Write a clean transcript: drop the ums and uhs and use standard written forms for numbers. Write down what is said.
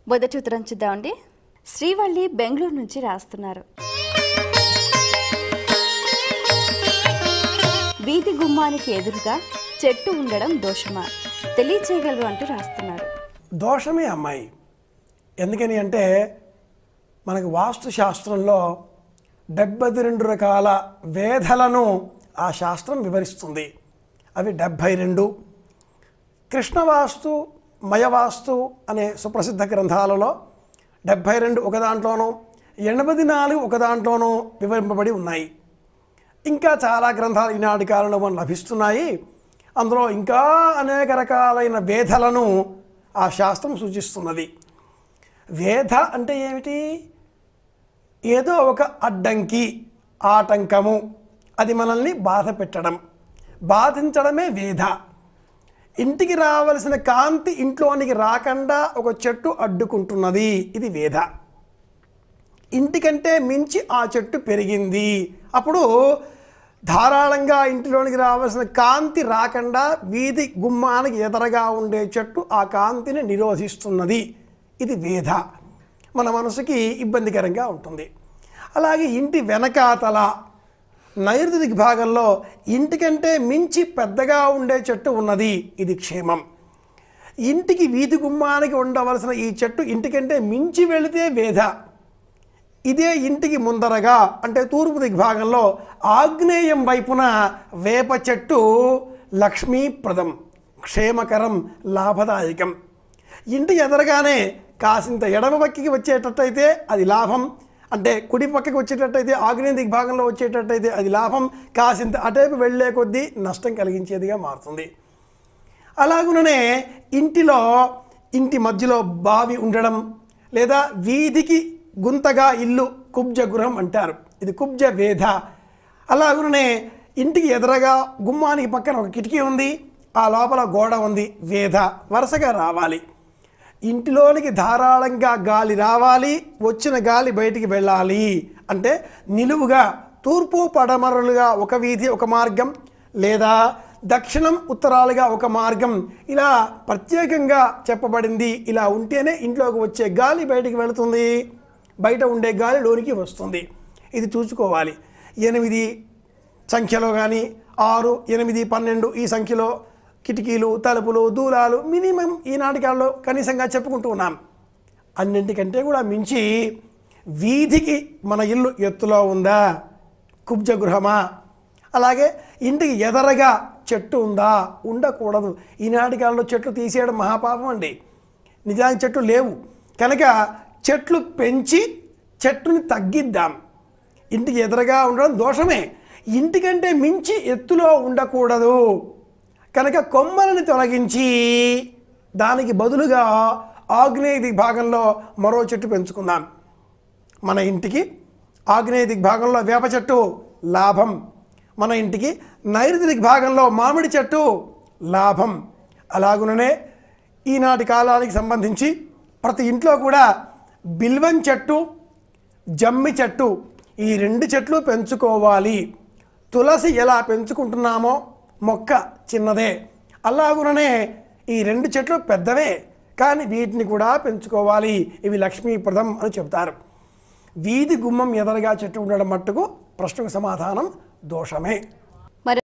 మొదటి ఉత్తరం చూద్దామండి. శ్రీవల్లి బెంగళూరు నుంచి రాస్తున్నారు. వీధి గుమ్మానికి ఎదురుగా చెట్టు ఉండడం దోషమా, తెలియచేయగలరు అంటూ రాస్తున్నారు. దోషమే అమ్మాయి. ఎందుకని అంటే మనకు వాస్తు శాస్త్రంలో 72 రకాల వేధలను ఆ శాస్త్రం వివరిస్తుంది. అవి 72. కృష్ణవాస్తు, మయవాస్తు అనే సుప్రసిద్ధ గ్రంథాలలో 72 ఒక దాంట్లోనూ, 84 ఒక దాంట్లోనూ వివరింపబడి ఉన్నాయి. ఇంకా చాలా గ్రంథాలు ఈనాటి కాలంలో మనకు లభిస్తున్నాయి. అందులో ఇంకా అనేక రకాలైన వేధలను ఆ శాస్త్రం సూచిస్తున్నది. వేధ అంటే ఏమిటి? ఏదో ఒక అడ్డంకి, ఆటంకము, అది మనల్ని బాధ పెట్టడం, బాధించడమే వేధ. ఇంటికి రావలసిన కాంతి ఇంట్లోనికి రాకుండా ఒక చెట్టు అడ్డుకుంటున్నది, ఇది వేధ. ఇంటికంటే మించి ఆ చెట్టు పెరిగింది, అప్పుడు ధారాళంగా ఇంటిలోనికి రావాల్సిన కాంతి రాకుండా వీధి గుమ్మానికి ఎదరగా ఉండే చెట్టు ఆ కాంతిని నిరోధిస్తున్నది, ఇది వేధ. మన మనసుకి ఇబ్బందికరంగా ఉంటుంది. అలాగే ఇంటి వెనకాతల నైరుతి దిగ్భాగంలో ఇంటికంటే మించి పెద్దగా ఉండే చెట్టు ఉన్నది, ఇది క్షేమం. ఇంటికి వీధి గుమ్మానికి ఉండవలసిన ఈ చెట్టు ఇంటికంటే మించి వెళితే వేధ. ఇదే ఇంటికి ముందరగా అంటే తూర్పు దిగ్భాగంలో ఆగ్నేయం వైపున వేప చెట్టు లక్ష్మీప్రదం, క్షేమకరం, లాభదాయకం. ఇంటి ఎదరగానే కాసింత ఎడమ పక్కకి వచ్చేటట్టయితే అది లాభం, అంటే కుడి పక్కకి వచ్చేటట్టయితే ఆగ్నేయ దిగ్భాగంలో వచ్చేటట్టయితే అది లాభం, కాసింత అటేపు వెళ్ళే కొద్దీ నష్టం కలిగించేదిగా మారుతుంది. అలాగుననే ఇంటిలో ఇంటి మధ్యలో బావి ఉండడం, లేదా వీధికి గుంతగా ఇల్లు కుబ్జ గృహం అంటారు, ఇది కుబ్జ వేధ. అలాగుననే ఇంటికి ఎదురగా గుమ్మానికి పక్కన ఒక కిటికీ ఉంది, ఆ లోపల గోడ ఉంది, వేధ. వరుసగా రావాలి. ఇంటిలోనికి ధారాళంగా గాలి రావాలి, వచ్చిన గాలి బయటికి వెళ్ళాలి. అంటే నిలువుగా తూర్పు పడమరలుగా ఒక వీధి ఒక మార్గం, లేదా దక్షిణం ఉత్తరాలుగా ఒక మార్గం, ఇలా ప్రత్యేకంగా చెప్పబడింది. ఇలా ఉంటేనే ఇంట్లోకి వచ్చే గాలి బయటికి వెళుతుంది, బయట ఉండే గాలి లోనికి వస్తుంది. ఇది చూసుకోవాలి. 8 సంఖ్యలో కానీ 6, 8, 12 ఈ సంఖ్యలో కిటికీలు, తలుపులు, దూలాలు మినిమం ఈనాటి కాలంలో కనీసంగా చెప్పుకుంటూ ఉన్నాం. అన్నింటికంటే కూడా మించి వీధికి మన ఇల్లు ఎత్తులో ఉందా, కుబ్జ గృహమా? అలాగే ఇంటికి ఎదరగా చెట్టు ఉందా? ఉండకూడదు. ఈనాటి కాలంలో చెట్లు తీసేయడం మహాపాపం అండి. నిజానికి చెట్లు లేవు కనుక చెట్లు పెంచి చెట్టుని తగ్గిద్దాం. ఇంటికి ఎదురుగా ఉండడం దోషమే. ఇంటికంటే మించి ఎత్తులో ఉండకూడదు కనుక కొమ్మలను తొలగించి దానికి బదులుగా ఆగ్నేయ దిగ్భాగంలో మరో చెట్టు పెంచుకుందాం. మన ఇంటికి ఆగ్నేయ దిగ్భాగంలో వేప చెట్టు లాభం, మన ఇంటికి నైరుతి దిగ్భాగంలో మామిడి చెట్టు లాభం. అలాగుననే ఈనాటి కాలానికి సంబంధించి ప్రతి ఇంట్లో కూడా బిల్వం చెట్టు, జమ్మి చెట్టు, ఈ 2 చెట్లు పెంచుకోవాలి. తులసి ఎలా పెంచుకుంటున్నామో మొక్క చిన్నదే, అలాగుననే ఈ 2 చెట్లు పెద్దవే, కానీ వీటిని కూడా పెంచుకోవాలి. ఇవి లక్ష్మీప్రదం అని చెప్తారు. వీధి గుమ్మం ఎదరగా చెట్టు ఉండడం మట్టుకు ప్రశ్నకు సమాధానం దోషమే.